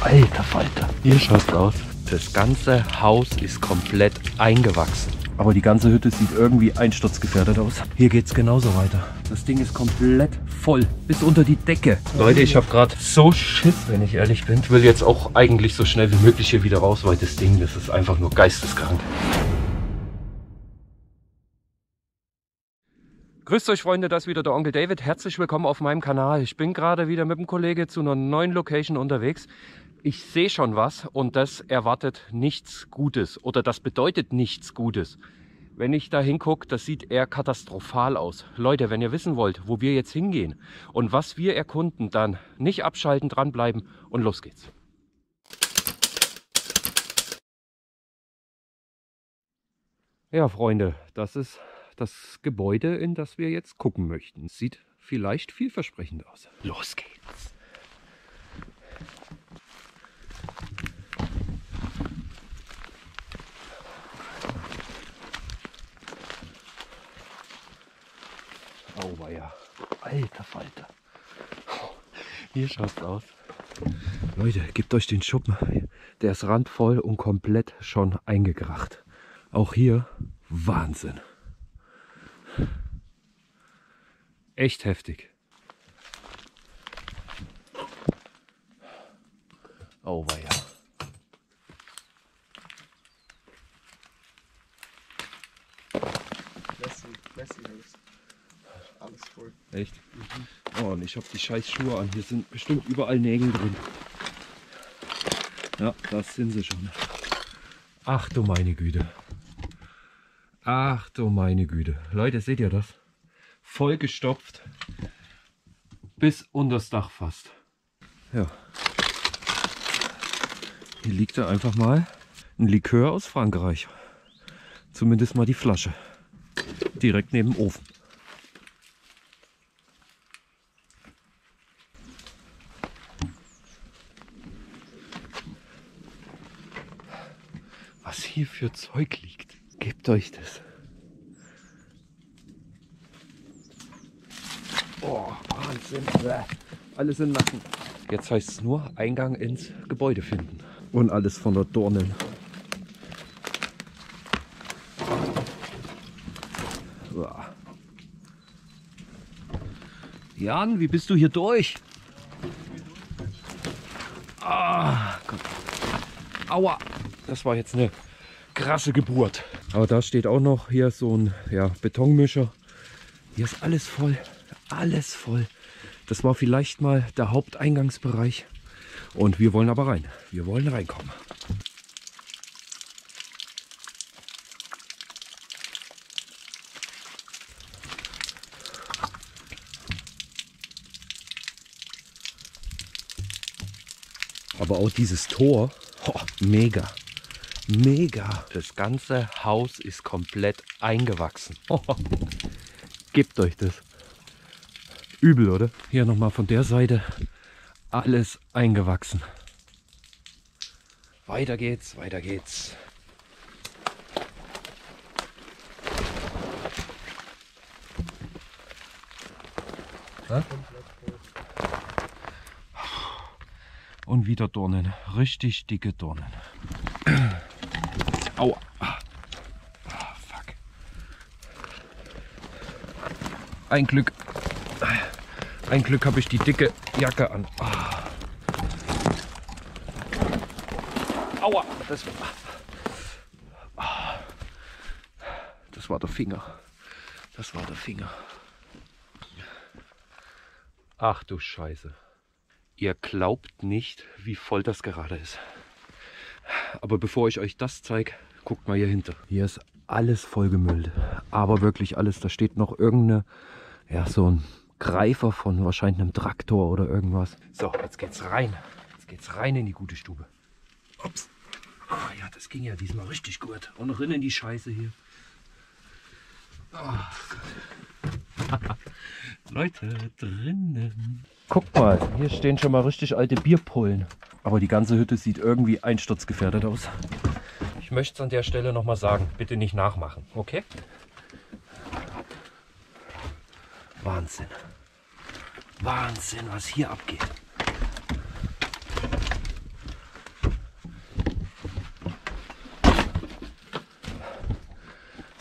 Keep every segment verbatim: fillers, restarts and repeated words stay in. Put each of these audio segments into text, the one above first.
Alter Falter. Hier schaut's aus. Das ganze Haus ist komplett eingewachsen. Aber die ganze Hütte sieht irgendwie einsturzgefährdet aus. Hier geht's genauso weiter. Das Ding ist komplett voll. Bis unter die Decke. Leute, ich habe gerade so Schiss, wenn ich ehrlich bin. Ich will jetzt auch eigentlich so schnell wie möglich hier wieder raus, weil das Ding, das ist einfach nur geisteskrank. Grüßt euch Freunde, das ist wieder der Onkel David. Herzlich willkommen auf meinem Kanal. Ich bin gerade wieder mit dem Kollege zu einer neuen Location unterwegs. Ich sehe schon was und das erwartet nichts Gutes oder das bedeutet nichts Gutes. Wenn ich da hingucke, das sieht eher katastrophal aus. Leute, wenn ihr wissen wollt, wo wir jetzt hingehen und was wir erkunden, dann nicht abschalten, dranbleiben und los geht's. Ja Freunde, das ist das Gebäude, in das wir jetzt gucken möchten. Sieht vielleicht vielversprechend aus. Los geht's! Auweia. Alter Falter. Hier schaut's aus. Leute, gebt euch den Schuppen. Der ist randvoll und komplett schon eingekracht. Auch hier Wahnsinn. Echt heftig. Auweia. Messi, Messi ist alles voll. Echt? Mhm. Oh, und ich habe die scheiß Schuhe an. Hier sind bestimmt überall Nägel drin. Ja, das sind sie schon. Ach du meine Güte. Ach du meine Güte. Leute, seht ihr das? Voll gestopft. Bis unters Dach fast. Ja. Hier liegt da einfach mal ein Likör aus Frankreich. Zumindest mal die Flasche. Direkt neben dem Ofen. Was hier für Zeug liegt. Gebt euch das. Oh, Wahnsinn. Alles im Nacken. Jetzt heißt es nur Eingang ins Gebäude finden. Und alles voller Dornen. Jan, wie bist du hier durch? Ah, Gott. Aua. Das war jetzt eine krasse Geburt. Aber da steht auch noch hier so ein ja, Betonmischer. Hier ist alles voll. Alles voll. Das war vielleicht mal der Haupteingangsbereich. Und wir wollen aber rein. Wir wollen reinkommen. Aber auch dieses Tor, oh, mega. Mega. Das ganze Haus ist komplett eingewachsen. Oh, gebt euch das. Übel, oder? Hier nochmal von der Seite. Alles eingewachsen. Weiter geht's, weiter geht's. Hä? Und wieder Dornen. Richtig dicke Dornen. Aua. Ah, fuck. Ein Glück. Ein Glück habe ich die dicke Jacke an. Ah. Aua. Das, ah. Das war der Finger. Das war der Finger. Ach du Scheiße. Ihr glaubt nicht, wie voll das gerade ist. Aber bevor ich euch das zeige, guckt mal hier hinter. Hier ist alles vollgemüllt. Aber wirklich alles. Da steht noch irgendeine, ja, so ein Greifer von wahrscheinlich einem Traktor oder irgendwas. So, jetzt geht's rein. Jetzt geht's rein in die gute Stube. Ups. Oh, ja, das ging ja diesmal richtig gut. Und noch in die Scheiße hier. Oh, Leute, drinnen. Guckt mal, hier stehen schon mal richtig alte Bierpullen. Aber die ganze Hütte sieht irgendwie einsturzgefährdet aus. Ich möchte es an der Stelle noch mal sagen, bitte nicht nachmachen, okay? Wahnsinn. Wahnsinn, was hier abgeht.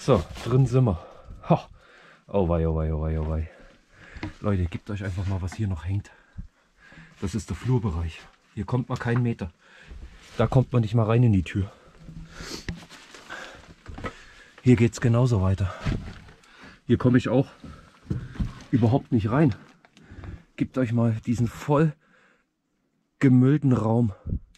So, drin sind wir. Ha. Oh wei, oh wei, oh wei, oh wei. Leute, gebt euch einfach mal, was hier noch hängt. Das ist der Flurbereich. Hier kommt man keinen Meter. Da kommt man nicht mal rein in die Tür. Hier geht es genauso weiter. Hier komme ich auch überhaupt nicht rein. Gebt euch mal diesen voll gemüllten Raum.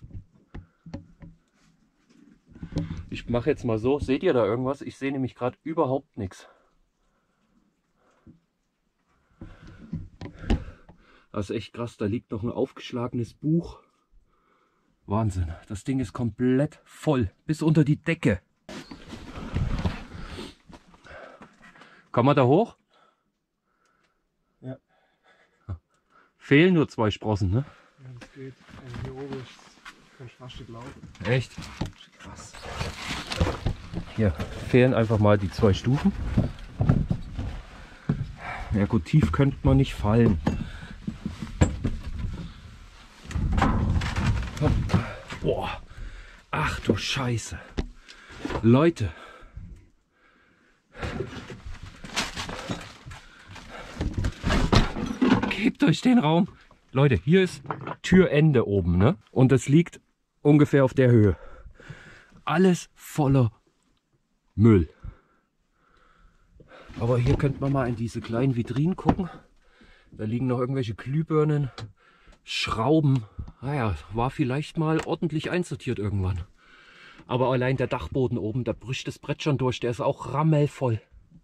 Ich mache jetzt mal so. Seht ihr da irgendwas? Ich sehe nämlich gerade überhaupt nichts. Das ist echt krass. Da liegt noch ein aufgeschlagenes Buch. Wahnsinn. Das Ding ist komplett voll. Bis unter die Decke. Kann man da hoch? Ja. Fehlen nur zwei Sprossen, ne? Ja, das geht. Also hier oben ist kein Stück laufen. Echt? Krass. Hier fehlen einfach mal die zwei Stufen. Ja gut, tief könnte man nicht fallen. Boah. Ach du Scheiße. Leute. Gebt euch den Raum. Leute, hier ist Türende oben, ne? Und das liegt ungefähr auf der Höhe. Alles voller Müll. Aber hier könnte man mal in diese kleinen Vitrinen gucken. Da liegen noch irgendwelche Glühbirnen, Schrauben. Naja, war vielleicht mal ordentlich einsortiert irgendwann. Aber allein der Dachboden oben, da bricht das Brett schon durch. Der ist auch rammelvoll.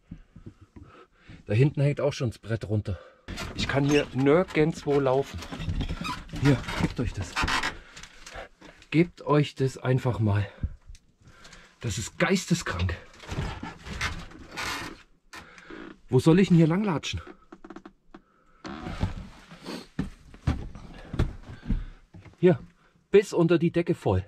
Da hinten hängt auch schon das Brett runter. Ich kann hier nirgendwo laufen. Hier, gebt euch das. Gebt euch das einfach mal. Das ist geisteskrank. Wo soll ich denn hier langlatschen? Hier, bis unter die Decke voll.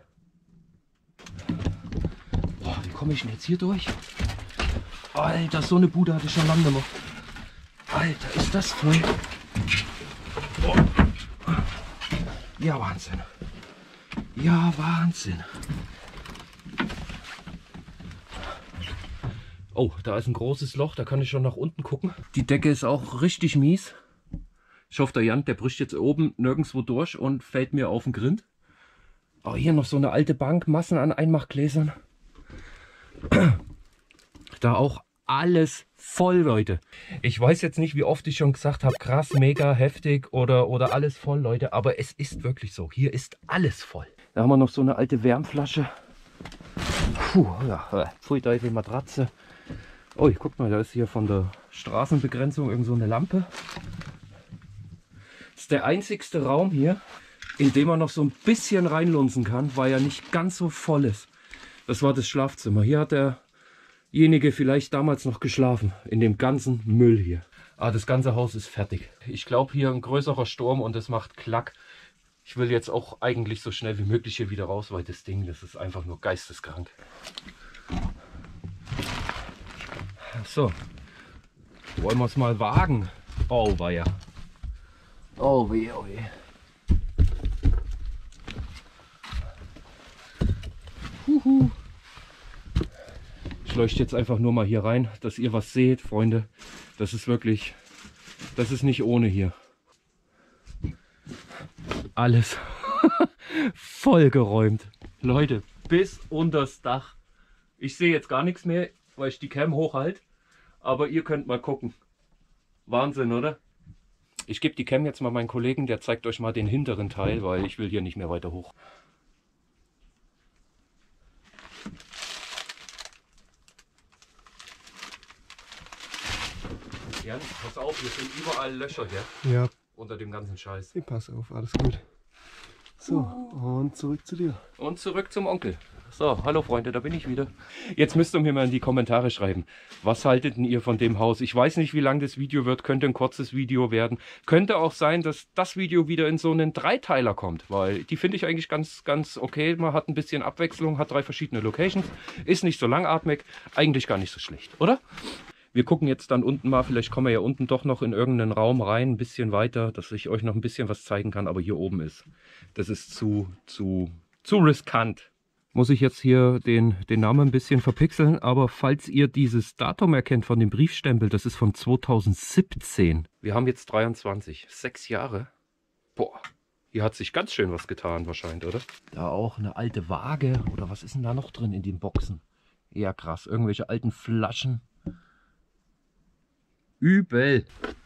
Boah, wie komme ich denn jetzt hier durch? Alter, so eine Bude hatte ich schon lange nicht mehr. Alter, ist das voll. Oh. Ja, Wahnsinn. Ja, Wahnsinn. Oh, da ist ein großes Loch, da kann ich schon nach unten gucken. Die Decke ist auch richtig mies. Ich hoffe, der Jan, der bricht jetzt oben nirgendwo durch und fällt mir auf den Grind. Oh, hier noch so eine alte Bank, Massen an Einmachgläsern. Da auch alles voll, Leute. Ich weiß jetzt nicht, wie oft ich schon gesagt habe, krass, mega, heftig oder, oder alles voll, Leute. Aber es ist wirklich so. Hier ist alles voll. Da haben wir noch so eine alte Wärmflasche. Puh, ja, pfui Teufel, Matratze. Oh, guck mal, da ist hier von der Straßenbegrenzung irgend so eine Lampe. Das ist der einzigste Raum hier, in dem man noch so ein bisschen reinlunzen kann, weil er nicht ganz so voll ist. Das war das Schlafzimmer. Hier hat derjenige vielleicht damals noch geschlafen, in dem ganzen Müll hier. Ah, das ganze Haus ist fertig. Ich glaube, hier ein größerer Sturm und es macht Klack. Ich will jetzt auch eigentlich so schnell wie möglich hier wieder raus, weil das Ding, das ist einfach nur geisteskrank. So, wollen wir es mal wagen? Oh, weia. Oh weh, oh weh. Huhu. Ich leuchte jetzt einfach nur mal hier rein, dass ihr was seht, Freunde. Das ist wirklich, das ist nicht ohne hier. Alles vollgeräumt. Leute, bis unters Dach. Ich sehe jetzt gar nichts mehr, weil ich die Cam hochhalte. Aber ihr könnt mal gucken. Wahnsinn, oder? Ich gebe die Cam jetzt mal meinen Kollegen, der zeigt euch mal den hinteren Teil, weil ich will hier nicht mehr weiter hoch. Jan, pass auf, hier sind überall Löcher hier. Ja. Unter dem ganzen Scheiß. Ich passe auf, alles gut. So, und zurück zu dir. Und zurück zum Onkel. So, hallo Freunde, da bin ich wieder. Jetzt müsst ihr mir mal in die Kommentare schreiben, was haltet denn ihr von dem Haus? Ich weiß nicht, wie lang das Video wird, könnte ein kurzes Video werden. Könnte auch sein, dass das Video wieder in so einen Dreiteiler kommt, weil die finde ich eigentlich ganz, ganz okay. Man hat ein bisschen Abwechslung, hat drei verschiedene Locations, ist nicht so langatmig, eigentlich gar nicht so schlecht, oder? Wir gucken jetzt dann unten mal, vielleicht kommen wir ja unten doch noch in irgendeinen Raum rein, ein bisschen weiter, dass ich euch noch ein bisschen was zeigen kann, aber hier oben ist, das ist zu, zu, zu riskant. muss ich jetzt hier den, den Namen ein bisschen verpixeln, aber falls ihr dieses Datum erkennt von dem Briefstempel, das ist von zweitausendsiebzehn. Wir haben jetzt dreiundzwanzig, sechs Jahre. Boah, hier hat sich ganz schön was getan wahrscheinlich, oder? Da auch eine alte Waage, oder was ist denn da noch drin in den Boxen? Ja krass, irgendwelche alten Flaschen. Übel.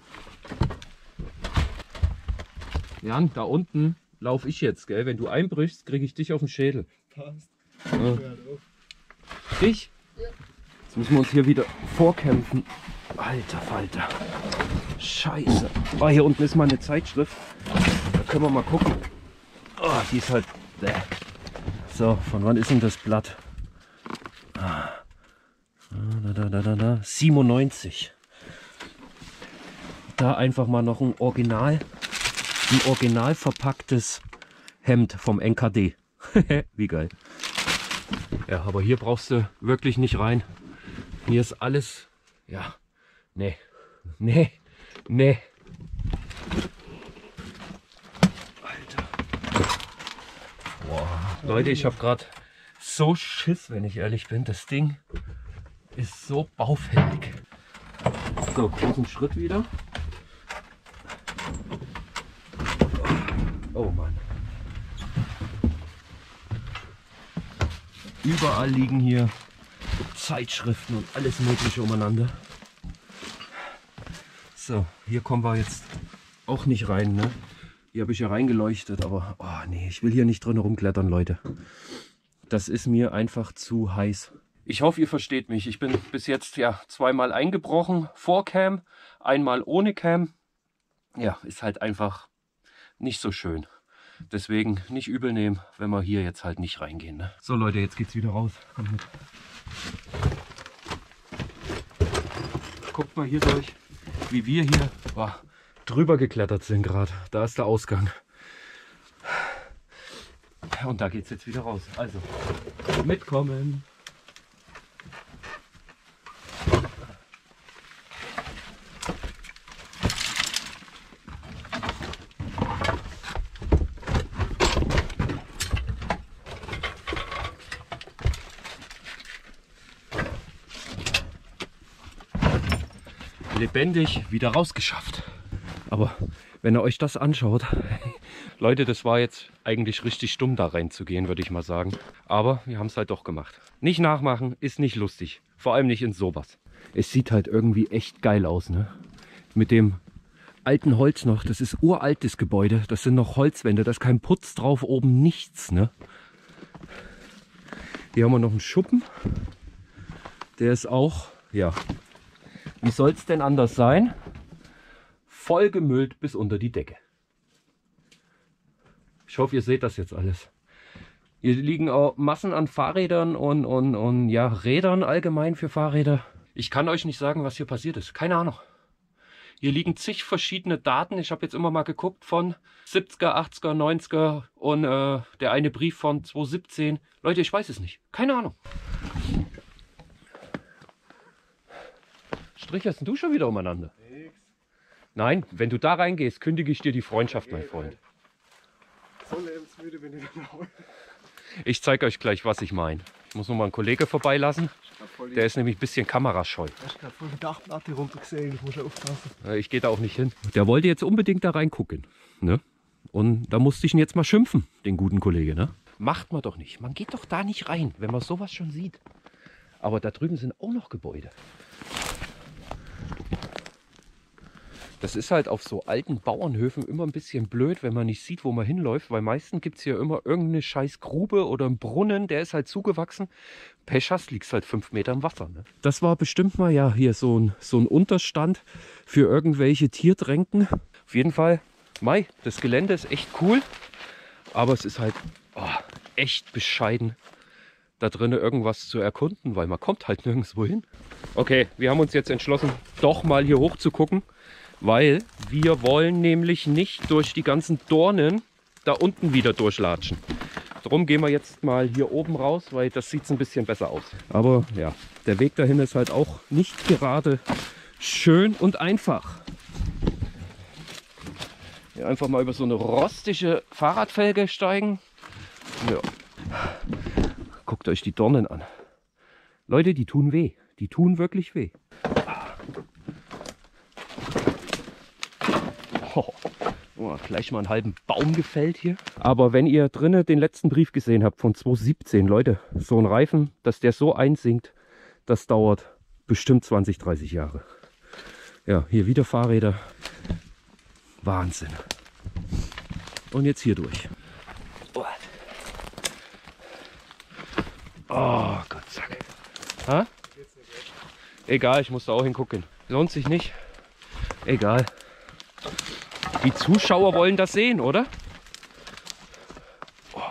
Jan, da unten laufe ich jetzt, gell? Wenn du einbrichst, kriege ich dich auf den Schädel. Passt. Ja. Dich? Ja. Jetzt müssen wir uns hier wieder vorkämpfen. Alter Falter. Scheiße. Oh, hier unten ist mal eine Zeitschrift. Da können wir mal gucken. Oh, die ist halt... So, von wann ist denn das Blatt? Ah. Da, da, da, da, da. siebenundneunzig. Da einfach mal noch ein Original, ein original verpacktes Hemd vom N K D. Wie geil. Ja, aber hier brauchst du wirklich nicht rein. Hier ist alles, ja, nee, nee, nee. Alter. Boah. Leute, ich habe gerade so Schiss, wenn ich ehrlich bin. Das Ding ist so baufällig. So, großen Schritt wieder. Oh Mann. Überall liegen hier Zeitschriften und alles Mögliche umeinander. So, hier kommen wir jetzt auch nicht rein, ne? Hier habe ich ja reingeleuchtet, aber oh nee, ich will hier nicht drin rumklettern, Leute. Das ist mir einfach zu heiß. Ich hoffe, ihr versteht mich. Ich bin bis jetzt ja zweimal eingebrochen, vor Cam, einmal ohne Cam. Ja, ist halt einfach nicht so schön. Deswegen nicht übel nehmen, wenn wir hier jetzt halt nicht reingehen. Ne? So Leute, jetzt geht's wieder raus. Kommt mit. Guckt mal hier durch, wie wir hier boah, drüber geklettert sind gerade. Da ist der Ausgang. Und da geht's jetzt wieder raus. Also, mitkommen. Lebendig wieder rausgeschafft. Aber wenn ihr euch das anschaut, Leute, das war jetzt eigentlich richtig dumm, da reinzugehen, würde ich mal sagen. Aber wir haben es halt doch gemacht. Nicht nachmachen, ist nicht lustig. Vor allem nicht in sowas. Es sieht halt irgendwie echt geil aus, ne? Mit dem alten Holz noch. Das ist uraltes Gebäude. Das sind noch Holzwände. Da ist kein Putz drauf, oben nichts, ne? Hier haben wir noch einen Schuppen. Der ist auch, ja... Wie soll es denn anders sein? Voll gemüllt bis unter die Decke. Ich hoffe, ihr seht das jetzt alles. Hier liegen auch Massen an Fahrrädern und, und, und ja, Rädern allgemein für Fahrräder. Ich kann euch nicht sagen, was hier passiert ist. Keine Ahnung. Hier liegen zig verschiedene Daten. Ich habe jetzt immer mal geguckt von siebziger, achtziger, neunziger und äh, der eine Brief von zweitausendsiebzehn. Leute, ich weiß es nicht. Keine Ahnung. Stricherst du schon wieder umeinander? Nix. Nein, wenn du da reingehst, kündige ich dir die Freundschaft, okay, mein Freund. So lebensmüde bin ich genau. Ich zeige euch gleich, was ich meine. Ich muss noch mal einen Kollegen vorbeilassen. Der ist nämlich ein bisschen kamerascheu. Ich habe gerade voll die Dachplatte runtergesehen, ich muss aufpassen. Ich gehe da auch nicht hin. Der wollte jetzt unbedingt da reingucken. Ne? Und da musste ich ihn jetzt mal schimpfen, den guten Kollegen. Ne? Macht man doch nicht. Man geht doch da nicht rein, wenn man sowas schon sieht. Aber da drüben sind auch noch Gebäude. Das ist halt auf so alten Bauernhöfen immer ein bisschen blöd, wenn man nicht sieht, wo man hinläuft, weil meistens gibt es hier immer irgendeine scheiß Grube oder einen Brunnen, der ist halt zugewachsen. Pech hast, liegst halt fünf Meter im Wasser. Ne? Das war bestimmt mal ja hier so ein, so ein Unterstand für irgendwelche Tiertränken. Auf jeden Fall, Mai, das Gelände ist echt cool, aber es ist halt oh, echt bescheiden, da drinnen irgendwas zu erkunden, weil man kommt halt nirgendwo hin. Okay, wir haben uns jetzt entschlossen, doch mal hier hoch zu gucken. Weil wir wollen nämlich nicht durch die ganzen Dornen da unten wieder durchlatschen. Darum gehen wir jetzt mal hier oben raus, weil das sieht ein bisschen besser aus. Aber ja, der Weg dahin ist halt auch nicht gerade schön und einfach. Hier einfach mal über so eine rostige Fahrradfelge steigen. Ja. Guckt euch die Dornen an. Leute, die tun weh. Die tun wirklich weh. Oh, oh, gleich mal einen halben Baum gefällt hier. Aber wenn ihr drinnen den letzten Brief gesehen habt von zweitausendsiebzehn, Leute, so ein Reifen, dass der so einsinkt, das dauert bestimmt zwanzig, dreißig Jahre. Ja, hier wieder Fahrräder. Wahnsinn. Und jetzt hier durch. Oh Gott, zack. Ha? Egal, ich muss da auch hingucken. Lohnt sich nicht. Egal. Die Zuschauer wollen das sehen, oder? Oh.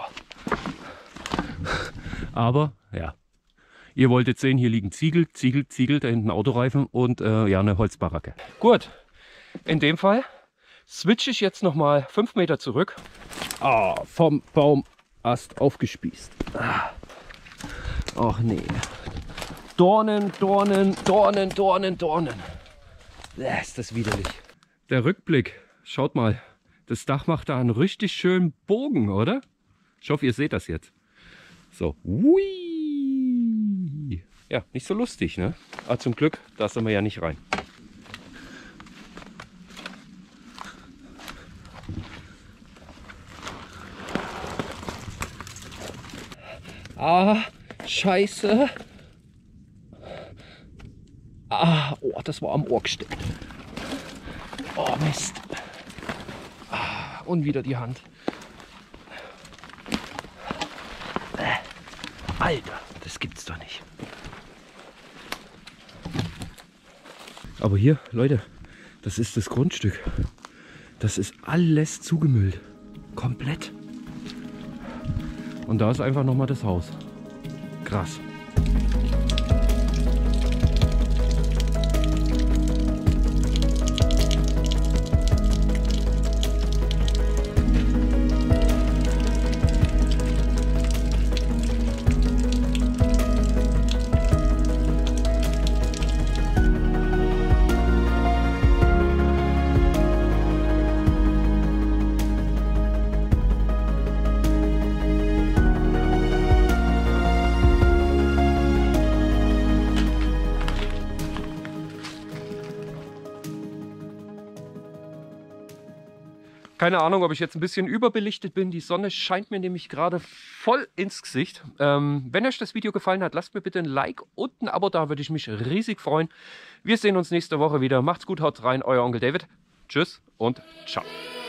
Aber, ja. Ihr wolltet sehen, hier liegen Ziegel, Ziegel, Ziegel, da hinten Autoreifen und äh, ja, eine Holzbaracke. Gut, in dem Fall switche ich jetzt nochmal fünf Meter zurück. Ah, vom Baumast aufgespießt. Ah. Ach nee. Dornen, Dornen, Dornen, Dornen, Dornen. Ja, ist das widerlich. Der Rückblick, schaut mal. Das Dach macht da einen richtig schönen Bogen, oder? Ich hoffe, ihr seht das jetzt. So. Hui. Ja, nicht so lustig, ne? Aber zum Glück, da sind wir ja nicht rein. Ah, scheiße. Ah, oh, das war am Ohr gesteckt. Oh, Mist. Ah, und wieder die Hand. Äh, Alter, das gibt's doch nicht. Aber hier, Leute, das ist das Grundstück. Das ist alles zugemüllt. Komplett. Und da ist einfach nochmal das Haus. Krass. Keine Ahnung, ob ich jetzt ein bisschen überbelichtet bin. Die Sonne scheint mir nämlich gerade voll ins Gesicht. Ähm, wenn euch das Video gefallen hat, lasst mir bitte ein Like und ein Abo da, würde ich mich riesig freuen. Wir sehen uns nächste Woche wieder. Macht's gut, haut rein, euer Onkel David. Tschüss und ciao.